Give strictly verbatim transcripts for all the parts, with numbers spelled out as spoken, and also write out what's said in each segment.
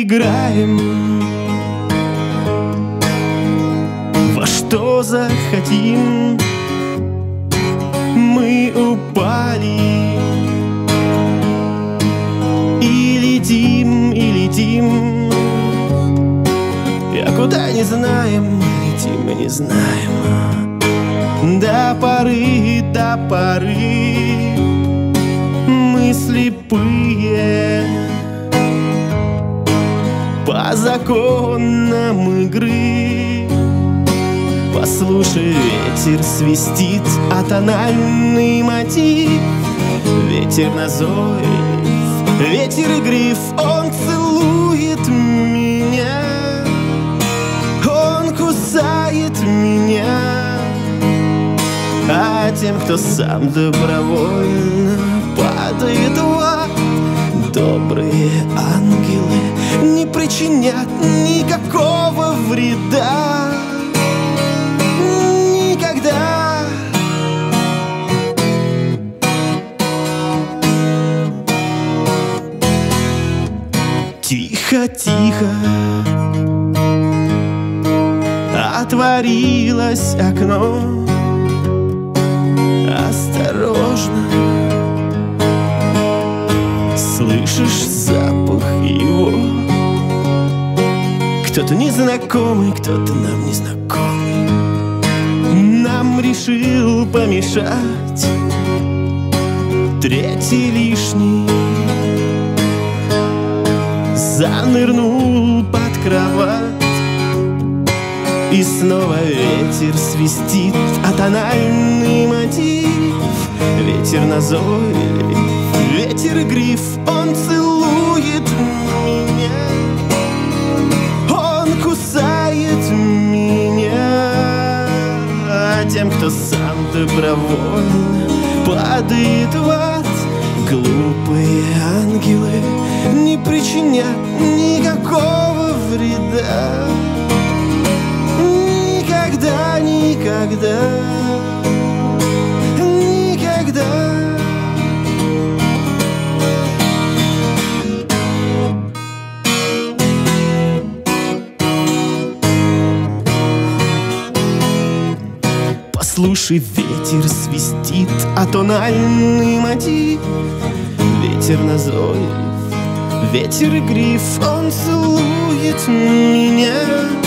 играем во что захотим. Мы упали и летим, и летим, а куда не знаем, летим и не знаем. До поры, до поры мы слепые по законам игры. Послушай, ветер свистит, а тональный мотив. Ветер назойлив, ветер игрив, он целует меня, он кусает меня. А тем, кто сам добровольно падает в ад, добрые ангелы не причинят никакого вреда. Никогда. Тихо, тихо отворилось окно. Осторожно, слышишь запах его? Кто-то незнакомый, кто-то нам незнакомый, нам решил помешать. Третий лишний занырнул под кровать. И снова ветер свистит, а тональный мотив. Ветер назойлив, ветер игрив, он целует меня, он кусает меня. А тем, кто сам добровольно падает в ад, глупые ангелы не причинят никакого вреда. Никогда, никогда, никогда. Послушай, ветер свистит, а тональный мотив. Ветер назойлив, ветер игрив, он целует меня,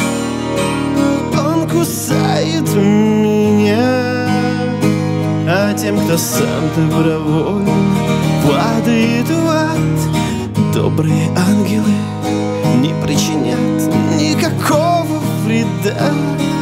он кусает меня. А тем, кто сам добровольно падает в ад, добрые ангелы не причинят никакого вреда.